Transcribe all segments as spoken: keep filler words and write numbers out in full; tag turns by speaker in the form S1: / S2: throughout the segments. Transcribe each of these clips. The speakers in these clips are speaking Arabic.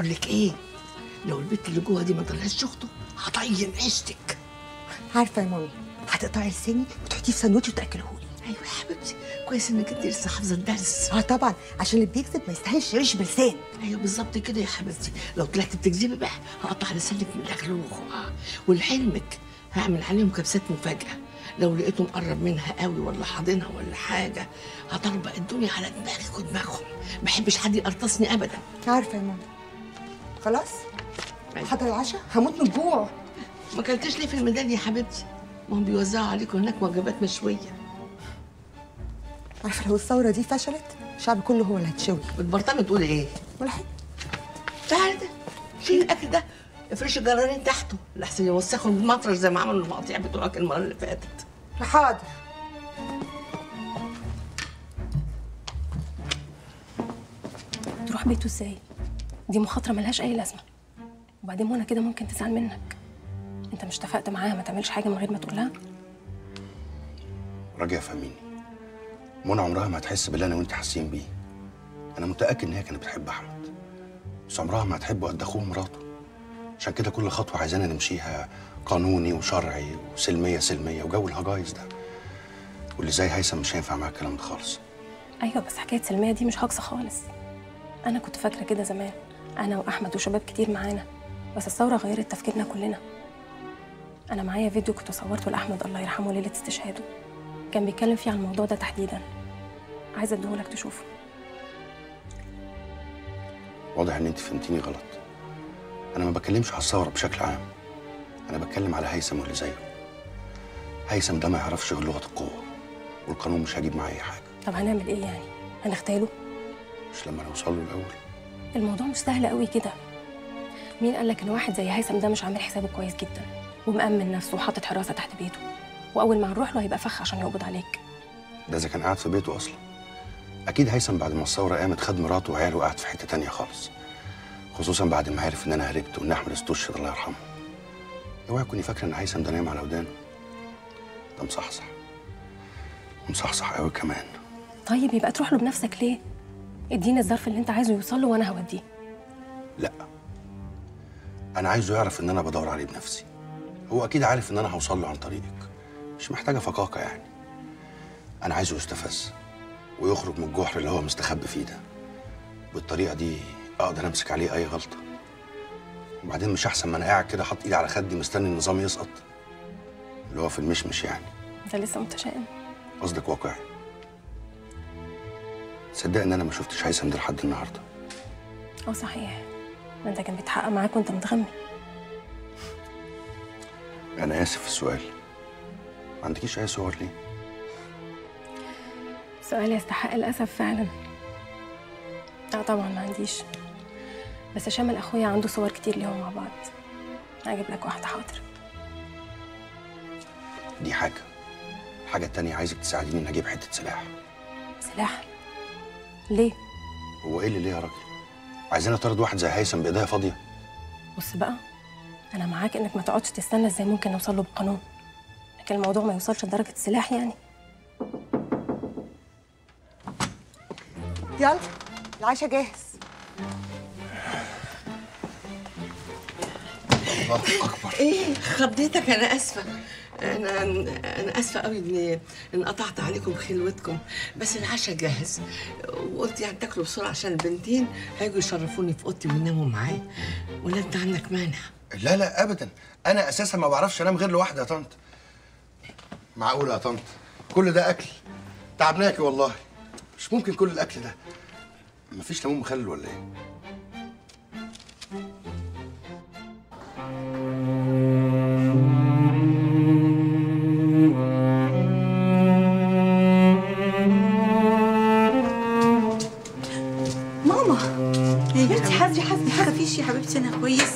S1: بقول لك ايه، لو البنت اللي جوه دي ما طلعتش اخته هطين عيشتك.
S2: عارفه يا مامي، هتقطعي لساني وتحطيه في ساندوتش وتاكلهولي.
S1: ايوه يا حبيبتي، كويس انك انت لسه حافظه الدرس.
S2: اه طبعا، عشان اللي بيكذب ما يستاهلش يعيش بلسان.
S1: ايوه بالظبط كده يا حبيبتي، لو طلعتي بتكذبي بقى هقطع لسانك من الاكل والخوع. ولعلمك هعمل عليهم كبسات مفاجاه، لو لقيتهم قرب منها قوي ولا حاضنها ولا حاجه هطربق الدنيا على دماغك ودماغهم. ما بحبش حد يقرطصني ابدا.
S2: عارفه يا ماما. خلاص حضر العشاء، هموت من الجوع.
S1: ما اكلتش ليه في الميدان يا حبيبتي؟ ما هم بيوزعوا عليكم هناك وجبات مشويه.
S2: عارفه لو الثوره دي فشلت الشعب كله هو اللي هتشوي.
S1: بتبرطمي تقولي ايه؟
S2: ولا حاجه.
S1: تعالى ده شيل الاكل ده، افرشي الجرارين تحته لحسن يوسخوا المطرش زي ما عملوا المقاطيع بتوعك المره اللي فاتت.
S2: حاضر.
S3: تروح بيته ازاي؟ دي مخاطره ملهاش اي لازمه. وبعدين منى كده ممكن تزعل منك. انت مش اتفقت معاها ما تعملش حاجه من غير ما تقولها؟
S4: راجع فهميني، منى عمرها ما هتحس باللي انا وانت حاسين بيه. انا متاكد ان هي كانت بتحب احمد، بس عمرها ما هتحبه قد اخوه ومراته. عشان كده كل خطوه عايزانا نمشيها قانوني وشرعي وسلميه سلميه وجو الهجايز ده. واللي زي هيثم مش هينفع معاه الكلام ده خالص.
S3: ايوه بس حكايه سلميه دي مش هاقصه خالص. انا كنت فاكره كده زمان، انا واحمد وشباب كتير معانا، بس الثوره غيرت تفكيرنا كلنا. انا معايا فيديو كنت صورته لاحمد الله يرحمه ليله استشهاده، كان بيتكلم فيه عن الموضوع ده تحديدا. عايزه اديهولك تشوفه.
S4: واضح ان انت فهمتيني غلط. انا ما بتكلمش على الثوره بشكل عام، انا بتكلم على هيثم واللي زيه. هيثم ده ما يعرفش غير لغه القوه، والقانون مش هيجيب معاه اي حاجه.
S3: طب هنعمل ايه يعني؟ هنغتاله؟
S4: مش لما نوصل له الاول؟
S3: الموضوع مش سهل قوي كده. مين قال لك ان واحد زي هيثم ده مش عامل حسابه كويس جدا ومأمن نفسه وحاطط حراسه تحت بيته، واول ما نروح له هيبقى فخ عشان يقبض عليك؟
S4: ده اذا كان قاعد في بيته اصلا. اكيد هيثم بعد ما الثوره قامت خد مراته وعياله وقعد في حته تانيه خالص، خصوصا بعد ما عرف ان انا هربت وان احمد استشهد الله يرحمه. اوعي تكوني فاكره ان هيثم ده نايم على ودانه، ده مصحصح ومصحصح قوي كمان.
S3: طيب يبقى تروح له بنفسك ليه؟ اديني الظرف اللي انت عايزه يوصل له وانا هوديه.
S4: لا، انا عايزه يعرف ان انا بدور عليه بنفسي. هو اكيد عارف ان انا هوصل له عن طريقك، مش محتاجه فقاقه يعني. انا عايزه يستفز ويخرج من الجحر اللي هو مستخبي فيه ده. بالطريقه دي اقدر امسك عليه اي غلطه. وبعدين مش احسن ما انا قاعد كده حاطط ايدي على خدي مستني النظام يسقط، اللي هو في المشمش يعني.
S3: انت لسه متشائم؟
S4: قصدك واقعي. تصدق ان انا ما شفتش هيثم ده لحد النهارده.
S3: اه صحيح، ما انت كان بيتحقق معاك وانت متغمي.
S4: انا اسف في السؤال، ما عندكيش اي صور ليه؟
S3: سؤال يستحق الاسف فعلا. لا طبعا ما عنديش، بس شامل اخويا عنده صور كتير ليهم مع بعض. هجيب لك واحده حاضر.
S4: دي حاجه. الحاجه التانيه عايزك تساعديني ان اجيب حته سلاح.
S3: سلاح؟ ليه؟
S4: هو ايه اللي ليه يا راجل؟ عايزين اطرد واحد زي هيثم بايديا فاضيه؟
S3: بص بقى، انا معاك انك ما تقعدش تستنى ازاي ممكن نوصل له بالقانون، لكن الموضوع ما يوصلش لدرجه السلاح يعني.
S2: يلا العشاء جاهز.
S4: الله اكبر.
S1: ايه خضيتك؟ انا اسفه، انا انا اسفه قوي اني ان قطعت عليكم خلوتكم، بس العشاء جاهز وقلت يعني تاكلوا بسرعه عشان البنتين هيجوا يشرفوني في اوضتي ويناموا معايا. ولا انت عندك مانع؟
S4: لا لا ابدا، انا اساسا ما بعرفش انام غير لوحدي يا طنط. معقوله يا طنط كل ده اكل؟ تعبناكي والله. مش ممكن كل الاكل ده. مفيش ليمون مخلل ولا ايه؟
S5: ماما يا بنتي حاسبي حاسبي، ما تخافيش يا حبيبتي انا كويس.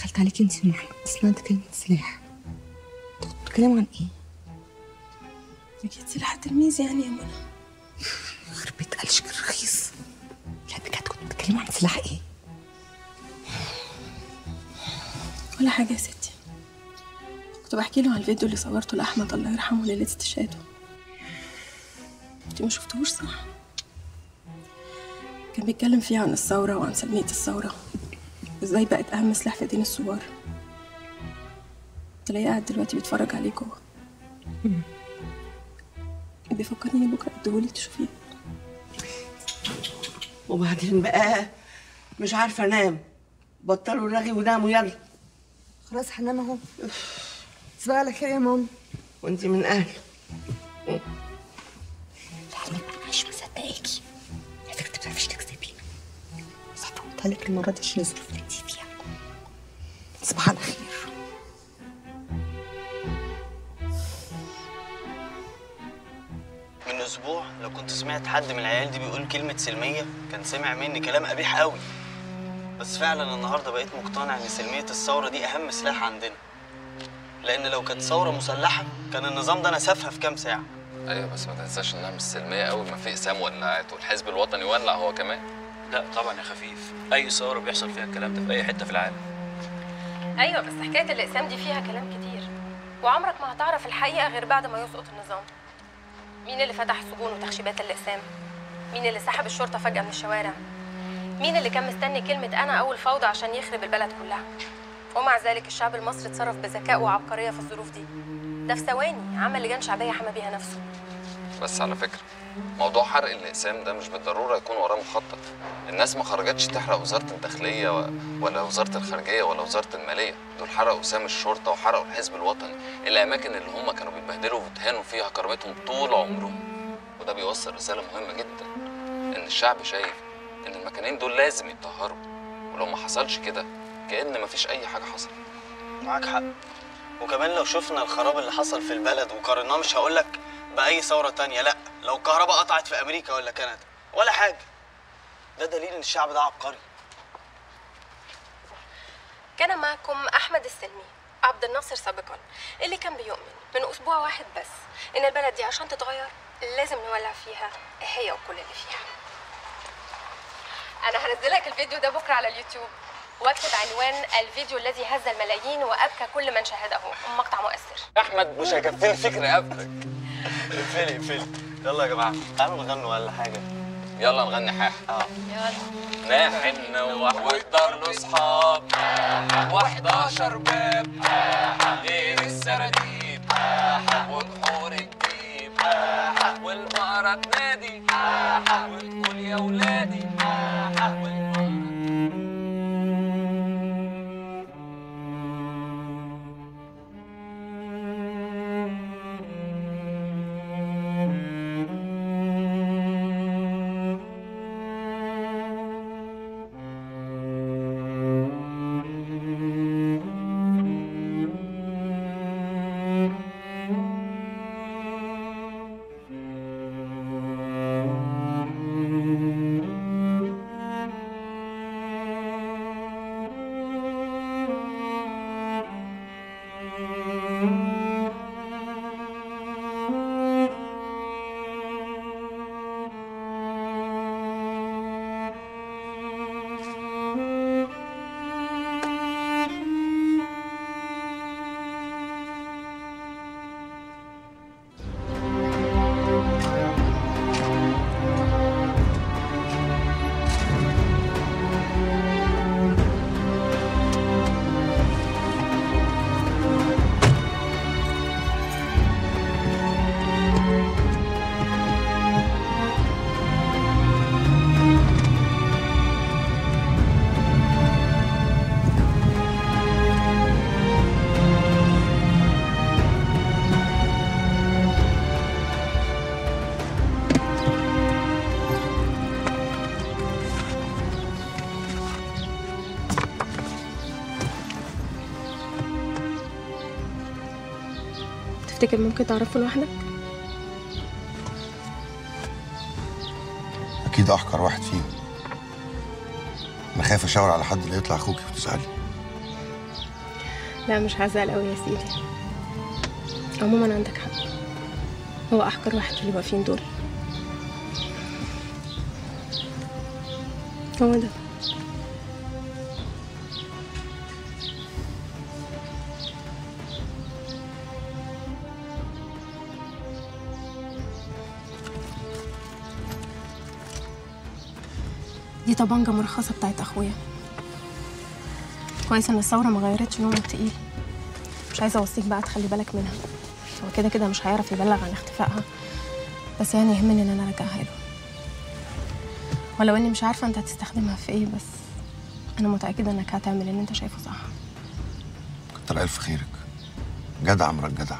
S2: دخلت عليكي انت ومحمد، سمعت كلمة سلاح. كنتوا بتتكلموا عن ايه؟
S3: اكيد سلاح التلميذ يعني يا منى.
S2: يخرب بيت قلشك الرخيص. لا بجد كنتوا بتتكلموا عن سلاح ايه؟
S3: ولا حاجة يا ستي، كنت بحكي له عن الفيديو اللي صورته لأحمد الله يرحمه ليلة استشهاده. انتي ما شفتوش صح؟ كان بيتكلم فيه عن الثورة وعن سلمية الثورة، وازاي بقت أهم سلاح في دين الثوار. تلاقيه قاعد دلوقتي بيتفرج عليه جوه. بيفكرني بكرة اديهولي تشوفيه.
S1: وبعدين بقى مش عارفه انام. بطلوا رغي وناموا يلا.
S2: خلاص هنام اهو. تصبحي على خير يا ماما.
S1: وانتي من اهلي.
S2: لعلمك انا مش مصدقاكي. على فكره ما بتعرفيش تكذبي. بس هفوتها لك المره دي عشان الظروف اللي انتي فيها. تصبحي على خير.
S6: من اسبوع لو كنت سمعت حد من العيال دي بيقول كلمه سلميه كان سمع مني كلام قبيح قوي. بس فعلا النهارده بقيت مقتنع ان سلميه الثوره دي اهم سلاح عندنا، لان لو كانت ثوره مسلحه كان النظام ده نسفها في كام ساعه.
S7: ايوه بس ما تنساش انها مش سلميه قوي، ما في اقسام ولعت والحزب الوطني ولع هو كمان.
S8: لا طبعا يا خفيف، اي ثوره بيحصل فيها الكلام ده في اي حته في العالم.
S3: ايوه بس حكايه الاقسام دي فيها كلام كتير، وعمرك ما هتعرف الحقيقه غير بعد ما يسقط النظام. مين اللي فتح سجون وتخشيبات الاقسام؟ مين اللي سحب الشرطه فجاه من الشوارع؟ مين اللي كان مستني كلمه انا اول فوضى عشان يخرب البلد كلها؟ ومع ذلك الشعب المصري اتصرف بذكاء وعبقريه في الظروف دي. ده في ثواني عمل لجان شعبيه حمى بيها نفسه.
S7: بس على فكره موضوع حرق الاقسام ده مش بالضروره يكون وراه مخطط. الناس ما خرجتش تحرق وزاره الداخليه و... ولا وزاره الخارجيه ولا وزاره الماليه، دول حرقوا اقسام الشرطه وحرقوا الحزب الوطني، الاماكن اللي هم كانوا بيتبهدلوا وبيتهانوا فيها كرامتهم طول عمرهم. وده بيوصل رساله مهمه جدا، ان الشعب شايف ان المكانين دول لازم يتطهروا، ولو ما حصلش كده كأن مفيش اي حاجه حصلت.
S6: معاك حق. وكمان لو شفنا الخراب اللي حصل في البلد وقارناه، مش هقولك باي ثوره تانية، لا لو الكهرباء قطعت في امريكا ولا كندا ولا حاجه، ده دليل ان الشعب ده عبقري.
S3: كان معكم احمد السلمي عبد الناصر سابقا، اللي كان بيؤمن من اسبوع واحد بس ان البلد دي عشان تتغير لازم نولع فيها هي وكل اللي فيها. انا هنزلك الفيديو ده بكره على اليوتيوب، واكتب عنوان الفيديو الذي هز الملايين وابكى كل من شاهده، مقطع مؤثر.
S7: احمد مش هيكفيني الفكره يا ابنك.
S6: اقفلي اقفلي. يلا يا جماعه تعالوا نغنوا ولا حاجه.
S7: يلا نغني حاح.
S6: اه
S3: يلا.
S7: نحن والدار له اصحاب وحداشر باب غير السراديب وبحور الديب والبقرة تنادي وتقول يا ولادي
S3: تفتكر ممكن تعرفه لوحدك؟
S4: اكيد احقر واحد فيهم. انا خايف اشاور على حد اللي يطلع اخوكي وتزعلي.
S3: لا مش هزعل قوي يا سيدي. عموما عندك حق، هو احقر واحد في اللي واقفين دول. هو ده. دي طبنجة مرخصة بتاعت اخويا. كويس ان الثورة ما غيرتش نومه التقيل. مش عايزة اوصيك بقى تخلي بالك منها، هو كده كده مش هيعرف يبلغ عن اختفائها، بس يعني يهمني ان انا ارجعها له. ولو اني مش عارفة انت هتستخدمها في ايه، بس انا متأكدة انك هتعمل اللي انت شايفه صح.
S4: كتر الف خيرك، جدع مرات جدع.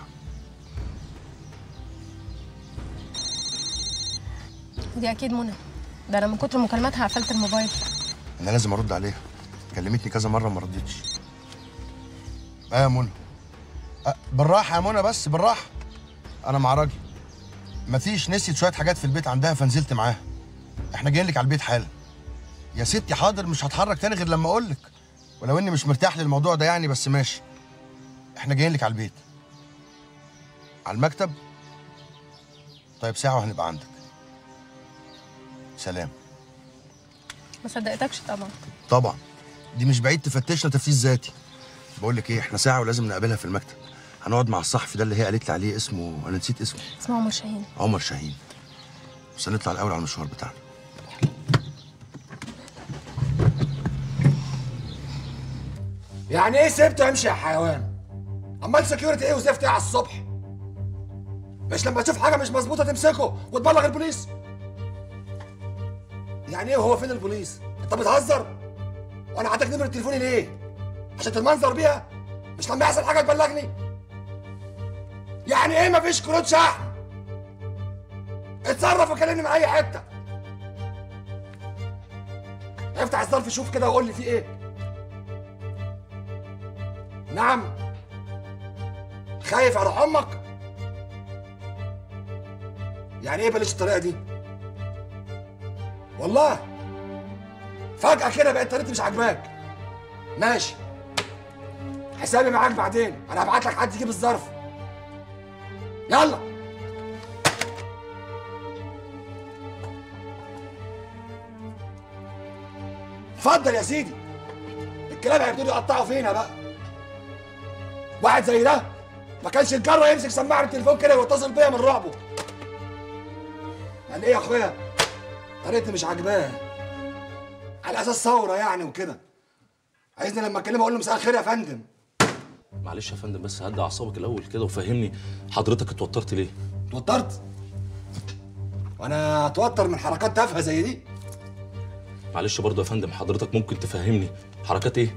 S3: ودي اكيد منى، ده انا من كتر مكالماتها قفلت الموبايل.
S4: انا لازم ارد عليها، كلمتني كذا مره ما ردتش. اه يا منى، أه بالراحه يا منى، بس بالراحه. انا مع راجل، مفيش، نسيت شويه حاجات في البيت عندها فنزلت معاها. احنا جايين لك على البيت حالا. يا ستي حاضر، مش هتحرك تاني غير لما اقول لك، ولو اني مش مرتاح للموضوع ده يعني، بس ماشي. احنا جايين لك على البيت. على المكتب؟ طيب ساعه وهنبقى عندك. سلام.
S3: ما صدقتكش طبعا.
S4: طبعا دي مش بعيد تفتشنا تفتيش ذاتي. بقول لك ايه، احنا ساعه ولازم نقابلها في المكتب. هنقعد مع الصحفي ده اللي هي قالت لي عليه، اسمه انا نسيت اسمه.
S3: اسمه عمر شاهين.
S4: عمر شاهين. بس هنطلع الاول على المشوار بتاعنا.
S9: يعني ايه سبته يمشي يا حيوان؟ امال سكيورتي ايه وزفت ايه على الصبح؟ مش لما تشوف حاجه مش مظبوطه تمسكه وتبلغ البوليس؟ يعني ايه وهو فين البوليس؟ انت بتهزر؟ وانا عندك نمره تليفوني ليه؟ عشان تتمنظر بيها؟ مش لما يحصل حاجه تبلغني؟ يعني ايه مفيش كروت شحن؟ اتصرف وكلمني من اي حته. افتح الظرف شوف كده وقول لي فيه ايه. نعم؟ خايف على امك؟ يعني ايه بلاش الطريقه دي؟ والله فجأة كده بقت طريقتي مش عاجباك. ماشي، حسابي معاك بعدين، انا هبعت لك حد يجيب الظرف. يلا. اتفضل يا سيدي. الكلاب هيبتدوا يقطعوا فينا بقى. واحد زي ده ما كانش الجرة يمسك سماعة التليفون كده ويتصل بيا من رعبه. قال ايه يا اخويا؟ طريقتي مش عاجباه. على اساس ثوره يعني وكده. عايزني لما اكلمه اقول له مساء الخير يا فندم.
S8: معلش يا فندم، بس هدي اعصابك الاول كده وفهمني حضرتك اتوترت ليه؟
S9: اتوترت؟ وانا اتوتر من حركات تافهه زي دي؟
S8: معلش برضه يا فندم، حضرتك ممكن تفهمني حركات ايه؟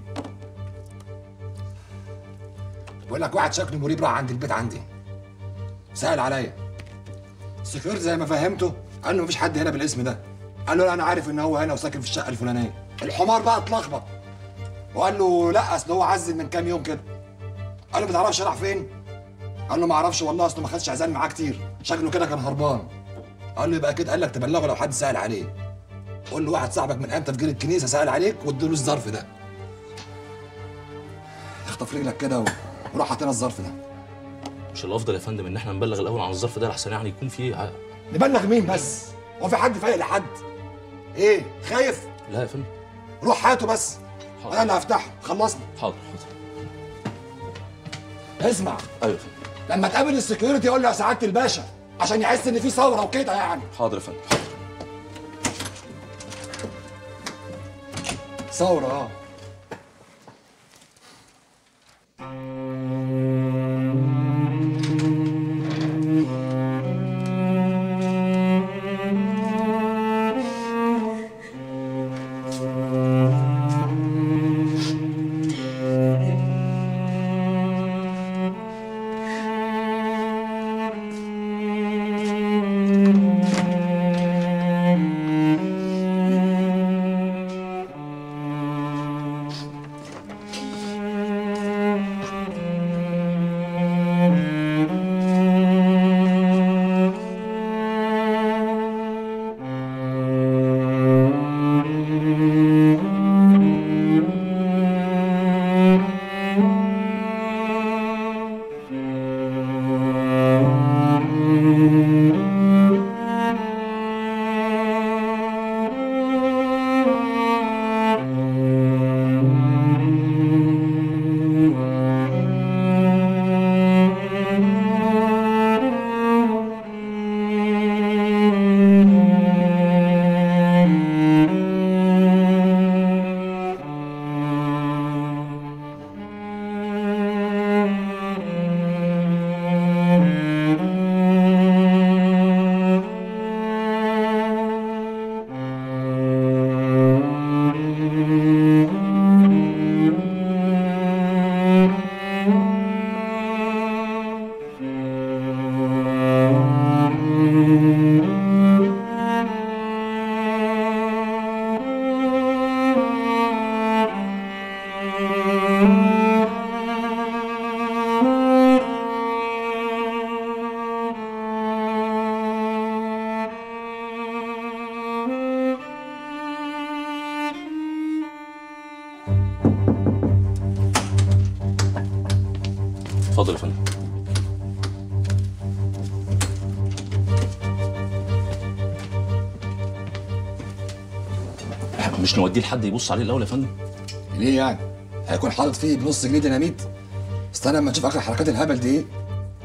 S9: بقول لك واحد شكله مريب راح عند البيت عندي. سأل عليا. السكيورتي زي ما فهمته قال له مفيش حد هنا بالاسم ده. قال له لا انا عارف ان هو هنا وساكن في الشقه الفلانيه. الحمار بقى اتلخبط وقال له لا اصل هو عزل من كام يوم كده. قال له ما تعرفش راح فين؟ قال له ما اعرفش والله، اصله ما خدش عزال معاه كتير، شكله كده كان هربان. قال له يبقى كده قال لك تبلغه لو حد سأل عليه. قول له واحد صاحبك من امتى في جيل الكنيسه سأل عليك واديله الظرف ده. اخطف رجلك كده وروح هاتنا الظرف ده.
S8: مش الافضل يا فندم ان احنا نبلغ الاول عن الظرف ده لحسن يعني يكون فيه ع...
S9: نبلغ مين بس؟ هو في حد فايق لحد؟ ايه خايف؟
S8: لا يا فندم.
S9: روح هاته بس.
S8: حاضر.
S9: انا اللي هفتحه، خلصنا.
S8: حاضر حاضر.
S9: اسمع.
S8: ايوه يا فندم.
S9: لما تقابل السكيورتي قول له يا سعاده الباشا عشان يحس ان في ثوره وكده يعني.
S8: حاضر يا فندم حاضر.
S9: ثوره اه.
S8: اتفضل يا فندم. مش نوديه لحد يبص عليه الاول يا فندم؟
S9: ليه يعني؟ هيكون حاطط فيه بنص جنيه ديناميت؟ استنى اما نشوف اخر حركات الهبل دي ايه.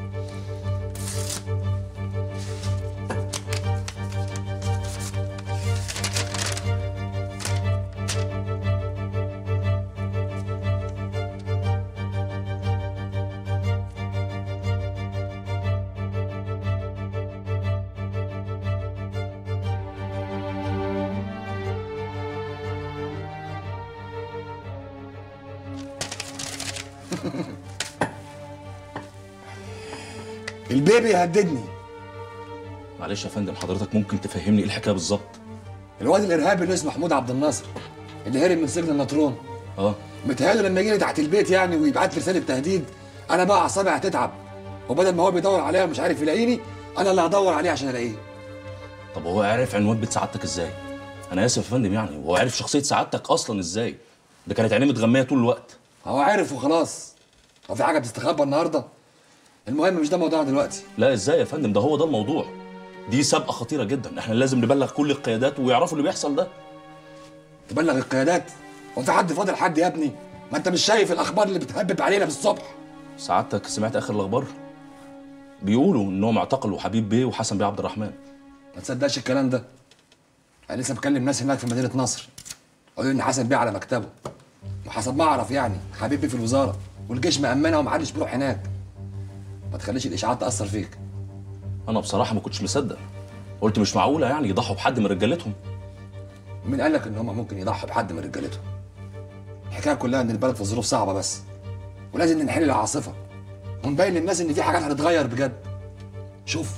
S9: البيبي يهددني.
S8: معلش يا فندم، حضرتك ممكن تفهمني ايه الحكايه بالظبط؟
S9: الواد الارهابي اللي اسمه محمود عبد الناصر اللي هرب من سجن النطرون.
S8: اه
S9: متهيأله لما يجي لي تحت البيت يعني ويبعت لي رساله تهديد، انا بقى اعصابي هتتعب، وبدل ما هو بيدور عليا ومش عارف يلاقيني، انا اللي هدور عليه عشان الاقيه.
S8: طب هو عرف عنوان بيت سعادتك ازاي؟ انا اسف يا فندم، يعني هو عرف شخصيه سعادتك اصلا ازاي؟ ده كانت عينيه متغميه طول الوقت.
S9: هو عارف وخلاص. هو في حاجه بتستخبى النهارده؟ المهم مش ده موضوعنا دلوقتي.
S8: لا ازاي يا فندم، ده هو ده الموضوع. دي سابقه خطيره جدا، احنا لازم نبلغ كل القيادات ويعرفوا اللي بيحصل ده.
S9: تبلغ القيادات؟ هو في حد فاضل حد يا ابني؟ ما انت مش شايف الاخبار اللي بتهبب علينا بالصبح؟
S8: سعادتك سمعت اخر الاخبار؟ بيقولوا انهم اعتقلوا حبيب بيه وحسن بيه عبد الرحمن.
S9: ما تصدقش الكلام ده. انا لسه بكلم ناس هناك في مدينه نصر، قالوا ان حسن بيه على مكتبه، وحسب ما اعرف يعني حبيب بيه في الوزاره، والجيش مأمنها ومحدش بيروح هناك. ما تخليش الاشاعات تاثر فيك.
S8: انا بصراحه ما كنتش مصدق، قلت مش معقوله يعني يضحوا بحد من رجالتهم.
S9: مين قال لك ان هم ممكن يضحوا بحد من رجالتهم؟ الحكايه كلها ان البلد في ظروف صعبه بس، ولازم ننحل العاصفه ونبين للناس ان في حاجات هتتغير بجد. شوف،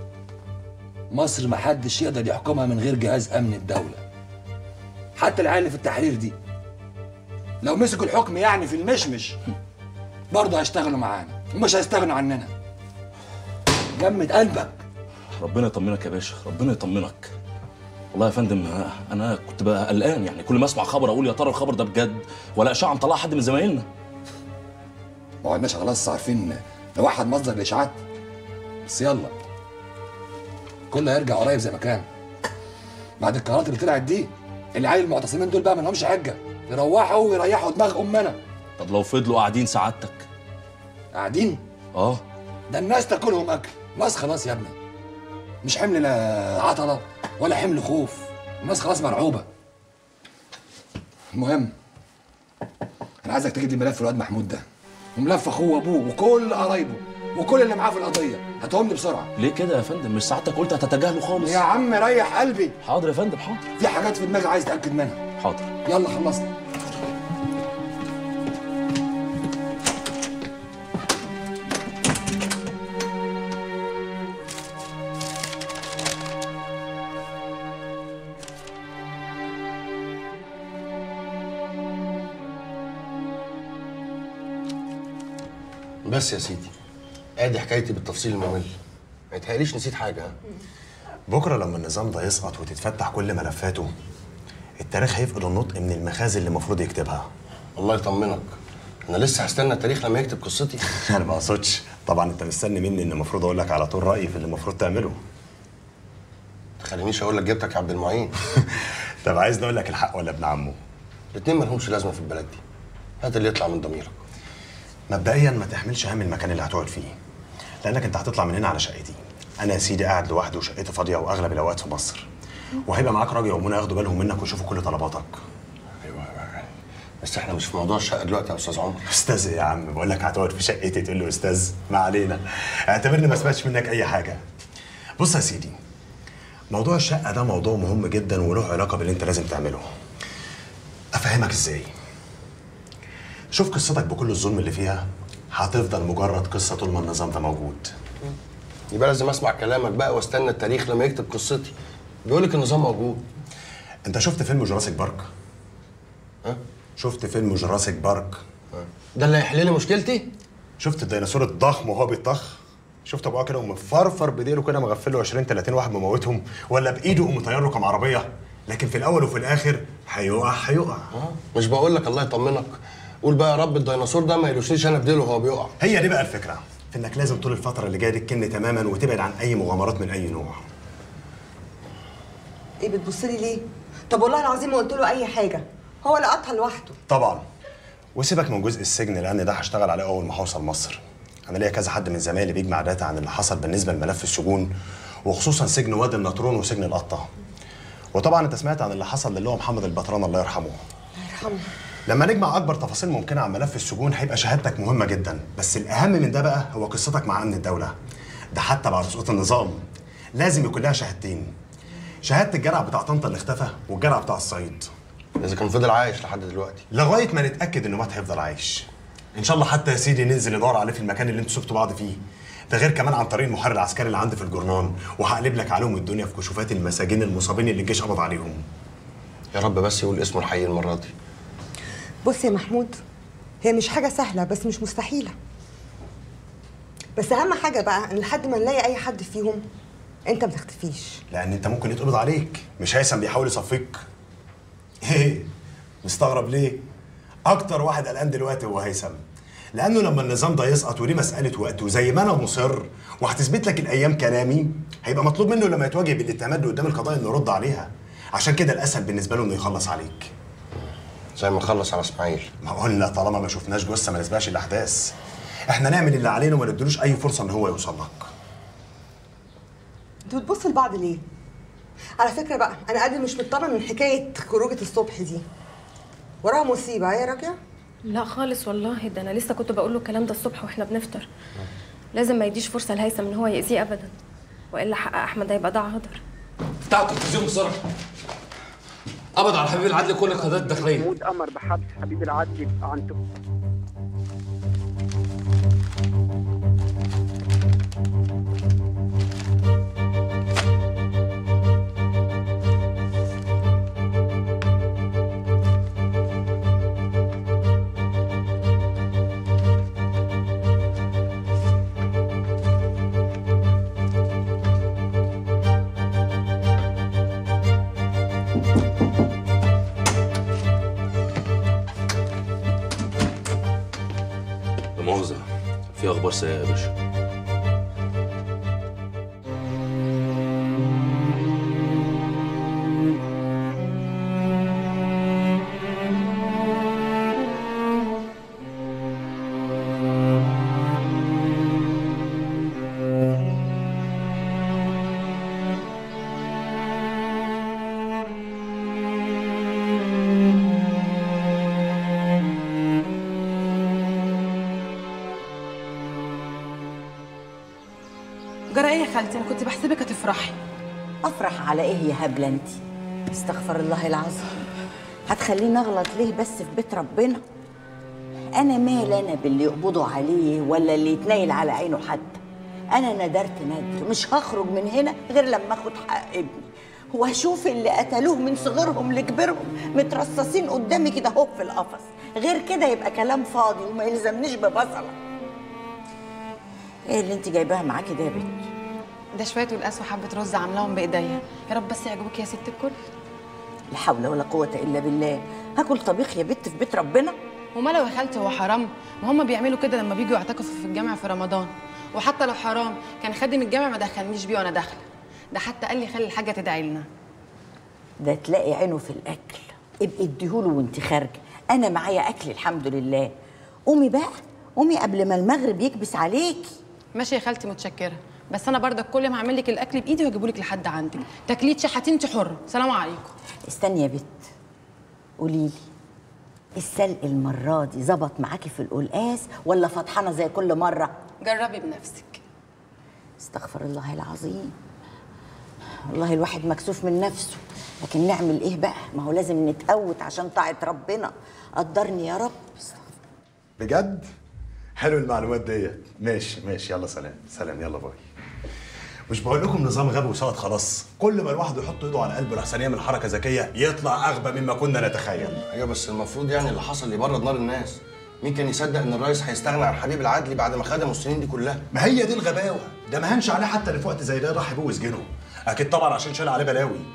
S9: مصر ما حدش يقدر يحكمها من غير جهاز امن الدوله. حتى العيال اللي في التحرير دي لو مسكوا الحكم يعني في المشمش برضه هيشتغلوا معانا ومش هيستغنوا عننا. جمد قلبك.
S8: ربنا يطمنك يا باشا، ربنا يطمنك. والله يا فندم انا كنت بقى قلقان، يعني كل ما اسمع خبر اقول يا ترى الخبر ده بجد ولا اشاعه مطلعها حد من زمايلنا.
S9: ما قلناش خلاص عارفين نوحد مصدر الاشاعات، بس يلا كله هيرجع قريب زي ما كان. بعد القرارات اللي طلعت دي العيال المعتصمين دول بقى ما لهمش حجه، يروحوا ويريحوا دماغ امنا.
S8: طب لو فضلوا قاعدين سعادتك؟
S9: قاعدين؟
S8: اه
S9: ده الناس تاكلهم اكل، الناس خلاص يا ابني مش حمل لا عطله ولا حمل خوف، الناس خلاص مرعوبه. المهم انا عايزك تجيب لي ملف الواد محمود ده وملف اخوه وابوه وكل قرايبه وكل اللي معاه في القضيه، هاتهم لي بسرعه.
S8: ليه كده يا فندم؟ مش سعادتك قلت هتتجاهله خالص؟
S9: يا عم ريح قلبي.
S8: حاضر يا فندم حاضر.
S9: في حاجات في دماغي عايز اتاكد منها.
S8: حاضر.
S9: يلا خلصنا.
S10: بس يا سيدي ادي حكايتي بالتفصيل الممل، ما يتهيأليش نسيت حاجه.
S11: بكره لما النظام ده يسقط وتتفتح كل ملفاته، التاريخ هيفقد النطق من المخازن اللي المفروض يكتبها.
S10: الله يطمنك، انا لسه هستنى التاريخ لما يكتب قصتي.
S11: انا ما اقصدش طبعا، انت مستني مني ان المفروض اقول لك على طول رايي في اللي المفروض تعمله.
S10: ما تخلينيش اقول لك جبتك يا عبد المعين.
S11: طب عايز اقول لك الحق ولا ابن عمه؟
S10: الاثنين ما لهمش لازمه في البلد دي، هات اللي يطلع من ضميرك.
S11: مبدئيا ما تحملش هم المكان اللي هتقعد فيه، لانك انت هتطلع من هنا على شقتي. انا يا سيدي قاعد لوحدي وشقتي فاضيه واغلب الاوقات في مصر، وهيبقى معاك راجل ومنى ياخدوا بالهم منك ويشوفوا كل طلباتك.
S10: ايوه بس احنا مش في موضوع الشقه دلوقتي يا استاذ عمر.
S11: استاذ ايه يا عم؟ بقول لك هتقعد في شقتي تقول له استاذ؟ ما علينا، اعتبرني ما سمعتش منك اي حاجه. بص يا سيدي، موضوع الشقه ده موضوع مهم جدا وله علاقه باللي انت لازم تعمله. افهمك ازاي؟ شوف قصتك بكل الظلم اللي فيها هتفضل مجرد قصه طول ما النظام ده موجود.
S10: يبقى لازم اسمع كلامك بقى واستنى التاريخ لما يكتب قصتي. بيقول لك النظام موجود.
S11: انت شفت فيلم جوراسيك بارك؟
S10: ها؟
S11: شفت فيلم جوراسيك بارك؟
S10: ها. ده اللي هيحل لي مشكلتي؟
S11: شفت الديناصور الضخم وهو بيطخ؟ شفت ابوها كده ومفرفر بايديه كده مغفل له عشرين تلاتين واحد مموتهم، ولا بايده ومطير له كام عربيه؟ لكن في الاول وفي الاخر هيقع هيقع.
S10: اه مش بقول لك الله يطمنك، قول بقى يا رب الديناصور ده ما يلوشنيش انا بديله وهو بيقع.
S11: هي دي بقى الفكره، في انك لازم طول الفتره اللي جايه دي تكن تماما وتبعد عن اي مغامرات من اي نوع.
S2: ايه بتبصلي ليه؟ طب والله العظيم ما قلت له اي حاجه، هو لقطها لوحده.
S11: طبعا. وسيبك من جزء السجن لان ده هشتغل عليه اول ما هوصل مصر. انا ليا كذا حد من زمايلي بيجمع داتا عن اللي حصل بالنسبه لملف السجون، وخصوصا سجن وادي النطرون وسجن القطه. وطبعا انت سمعت عن اللي حصل للي هو محمد البطران الله يرحمه.
S2: الله يرحمه.
S11: لما نجمع اكبر تفاصيل ممكنه عن ملف السجون هيبقى شهادتك مهمه جدا، بس الاهم من ده بقى هو قصتك مع امن الدوله. ده حتى بعد سقوط النظام لازم يكون لها شهادتين، شهاده الجرع بتاع طنطا اللي اختفى والجرع بتاع الصعيد.
S10: اذا كان فضل عايش لحد دلوقتي،
S11: لغايه ما نتاكد انه مات هيفضل عايش. ان شاء الله حتى يا سيدي ننزل ندور عليه في المكان اللي انتوا سبتوا بعض فيه. ده غير كمان عن طريق المحرر العسكري اللي عندي في الجرنان، وهقلب لك عليهم الدنيا في كشوفات المساجين المصابين اللي الجيش قبض عليهم.
S10: يا رب بس يقول اسمه الحقيقي المره دي.
S2: بص يا محمود، هي مش حاجه سهله بس مش مستحيله. بس اهم حاجه بقى ان لحد ما نلاقي اي حد فيهم انت ما تختفيش.
S11: لان انت ممكن يتقبض عليك. مش هيثم بيحاول يصفيك؟ ايه مستغرب ليه؟ اكتر واحد قلقان دلوقتي هو هيثم، لانه لما النظام ده يسقط ودي مساله وقت، وزي ما انا مصر وهتثبت لك الايام كلامي، هيبقى مطلوب منه لما يتواجه بالاتهامات اللي قدام القضايا انه يرد عليها. عشان كده الاسهل بالنسبه له انه يخلص عليك.
S10: زي ما خلص على اسماعيل.
S11: ما قلنا طالما ما شفناش جثه ما نسبقش الاحداث. احنا نعمل اللي علينا وما نديلوش اي فرصه ان هو يوصل لك.
S2: انتوا بتبصوا لبعض ليه؟ على فكره بقى انا قلبي مش مطمن من حكايه خروجه الصبح دي. وراها مصيبه يا راجع؟
S3: لا خالص والله، ده انا لسه كنت بقول له الكلام ده الصبح واحنا بنفطر. لازم ما يديش فرصه لهيثم ان هو يأذيه ابدا، والا حق احمد هيبقى ده عذر.
S8: افتحوا التلفزيون بسرعه. قبض على حبيب العدل كل القضايا الداخليه.
S12: محمود امر بحبس حبيب العدل عن
S8: في اخبار سيئه يا باشا.
S5: جرى ايه يا خالتي؟ انا كنت بحسبك هتفرحي.
S13: افرح على ايه يا هبله انت؟ استغفر الله العظيم، هتخليني اغلط ليه بس في بيت ربنا؟ انا مال انا باللي يقبضوا عليه ولا اللي يتنيل على عينه حتى. انا ندرت ندر، مش هخرج من هنا غير لما اخد حق ابني، واشوف اللي قتلوه من صغرهم لكبرهم مترصصين قدامي كده اهو في القفص. غير كده يبقى كلام فاضي وما يلزمنيش ببصله. ايه اللي انت جايباها معاكي ده يا بنت؟
S5: ده شويه والقاس وحبه رز عاملاهم بايديا، يا رب بس يعجبوك يا ست الكل.
S13: لا حول ولا قوه الا بالله. هاكل طبيخ يا بنت في بيت ربنا؟
S5: وما لو يا خالتي هو حرام؟ ما هم بيعملوا كده لما بيجوا يعتكفوا في الجامع في رمضان. وحتى لو حرام كان خادم الجامع ما دخلنيش بيه وانا داخله، ده حتى قال لي خلي الحاجه تدعي لنا.
S13: ده تلاقي عينه في الاكل، ابقي اديهوله وانت خارجه. انا معايا اكل الحمد لله. قومي بقى، قومي قبل ما المغرب يكبس عليكي.
S5: ماشي يا خالتي متشكره، بس انا برضك كل ما هعمل لك الاكل بايدي واجيبه لك لحد عندك. تاكليه شحاتين انت حره. سلام عليكم.
S13: استني يا بت، قولي لي السلق المره دي ظبط معاكي في القلقاس ولا فطحانه زي كل مره؟
S5: جربي بنفسك.
S13: استغفر الله العظيم، والله الواحد مكسوف من نفسه، لكن نعمل ايه بقى؟ ما هو لازم نتقوت عشان طاعه ربنا. قدرني يا رب.
S11: بجد؟ حلو المعلومات ديت. ماشي ماشي، يلا سلام سلام، يلا باي. مش بقول لكم نظام غبي وسقط خلاص؟ كل ما الواحد يحط ايده على قلبه لحسن يعمل حركه ذكيه يطلع اغبى مما كنا نتخيل.
S10: ايوه بس المفروض يعني اللي حصل يبرد نار الناس. مين كان يصدق ان الرئيس هيستغنى عن حبيب العدلي بعد ما خدمه السنين دي كلها؟
S11: ما هي دي الغباوه، ده ما هانش عليه حتى اللي في وقت زي ده راح يبوظ جنه. اكيد طبعا عشان شال عليه بلاوي.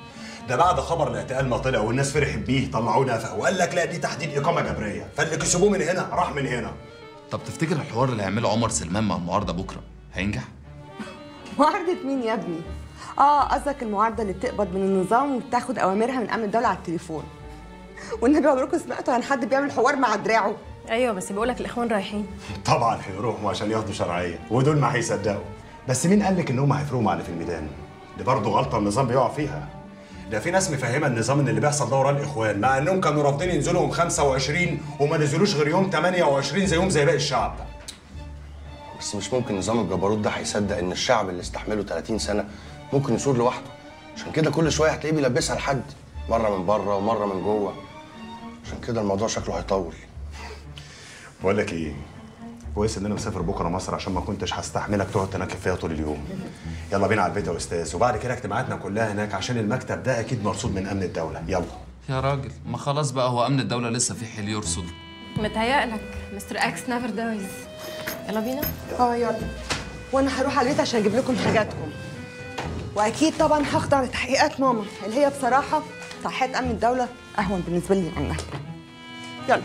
S11: ده بعد خبر الاعتقال ما طلع والناس فرحت بيه طلعوه نفق وقال لك لا دي تحديد اقامه جبريه، فاللي كسبوه من هنا راح من هنا.
S7: طب تفتكر الحوار اللي هيعمله عمر سلمان مع المعارضه بكره هينجح؟
S2: معارضة مين يا ابني؟ اه قصدك المعارضة اللي بتقبض من النظام وبتاخد اوامرها من امن الدولة على التليفون. والنبي عمركم سمعتوا عن حد بيعمل حوار مع دراعه؟
S3: ايوه بس بيقولك الاخوان رايحين.
S11: طبعا هيروحوا عشان ياخدوا شرعيه، ودول ما هيصدقوا. بس مين قال لك ان هم هيفرقوا مع اللي في الميدان؟ دي برضه غلطه النظام بيقع فيها. ده في ناس مفهمه النظام ان اللي بيحصل ده وراه الاخوان، مع انهم كانوا رافضين ينزلوا يوم خمسة وعشرين وما نزلوش غير يوم ثمانية وعشرين زيهم زي باقي الشعب.
S10: بس مش ممكن نظام الجبروت ده هيصدق ان الشعب اللي استحمله ثلاثين سنه ممكن يثور لوحده. عشان كده كل شويه هتلاقيه بيلبسها لحد، مره من بره ومره من جوه. عشان كده الموضوع شكله هيطول.
S11: بقول لك ايه؟ كويس ان انا مسافر بكره مصر عشان ما كنتش هستحملك تقعد تنكب فيها طول اليوم. يلا بينا على البيت يا استاذ، وبعد كده اجتماعاتنا كلها هناك عشان المكتب ده اكيد مرصود من امن الدوله. يلا
S7: يا راجل ما خلاص بقى، هو امن الدوله لسه في حيل يرصده.
S3: متهيألك مستر اكس نيفر دايز. يلا بينا.
S2: اه يلا. وانا هروح على البيت عشان اجيب لكم حاجاتكم. واكيد طبعا هخضع لتحقيقات ماما اللي هي بصراحه صحيت امن الدوله اهون بالنسبه لي عنها. يلا.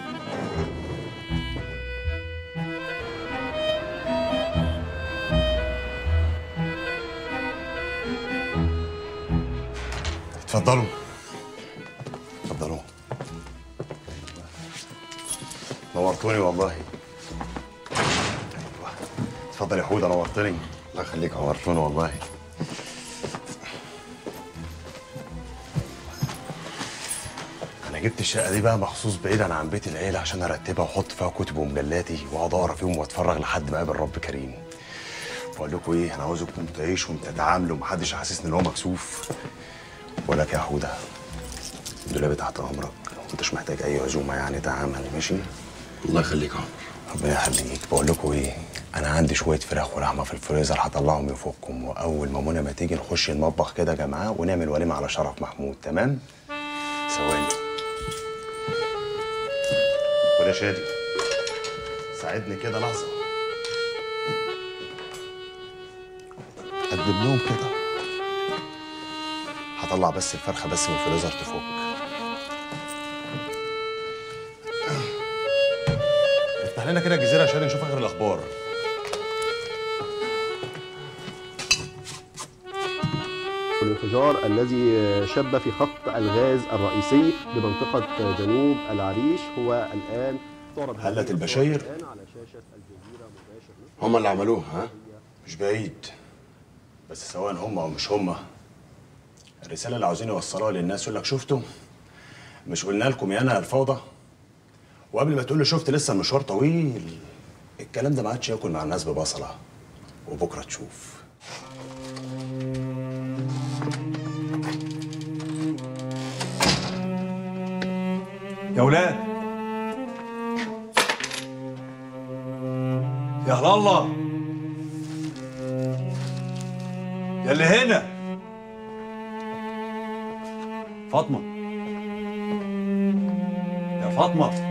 S11: اتفضلوا اتفضلوا. نورتوني والله. اتفضل يا حوده، نورتني.
S10: الله يخليك، نورتوني والله.
S11: انا جبت الشقه دي بقى مخصوص بعيدا عن بيت العيله عشان ارتبها واحط فيها كتب ومجلاتي واقعد اقرا فيهم واتفرج لحد ما اقابل رب كريم. بقول لكم ايه، انا عاوزكم تعيشوا وتتعاملوا ومحدش يحسسني ان هو مكسوف. بقول لك يا حوده، دولابي تحت امرك، ما كنتش محتاج اي عزومه يعني تعامل. ماشي؟
S10: الله يخليك يا عمر.
S11: ربنا يخليك. بقول لكم ايه، انا عندي شويه فراخ ولحمه في الفريزر هطلعهم يفكم، واول ما منى ما تيجي نخش المطبخ كده يا جماعه ونعمل وليمه على شرف محمود. تمام؟ ثواني. وده شادي، ساعدني كده لحظه. قدم لهم كده. هطلع بس الفرخه بس من الفريزر تفك. افتح لنا كده الجزيره عشان نشوف اخر الاخبار.
S14: الانفجار الذي شب في خط الغاز الرئيسي بمنطقة جنوب العريش هو الآن تعرض
S11: هلت البشاير
S14: على شاشة الجزيرة مباشر.
S10: هم اللي عملوه ها؟
S11: مش بعيد، بس سواء هم او مش هم، الرسالة اللي عاوزين يوصلوها للناس يقول لك شفتوا؟ مش قلنا لكم يا انا الفوضى؟ وقبل ما تقول له شفت لسه المشوار طويل. الكلام ده ما عادش ياكل مع الناس ببصلة، وبكره تشوف.
S15: يا ولاد، يا هلا الله، يا اللي هنا، فاطمة، يا فاطمة.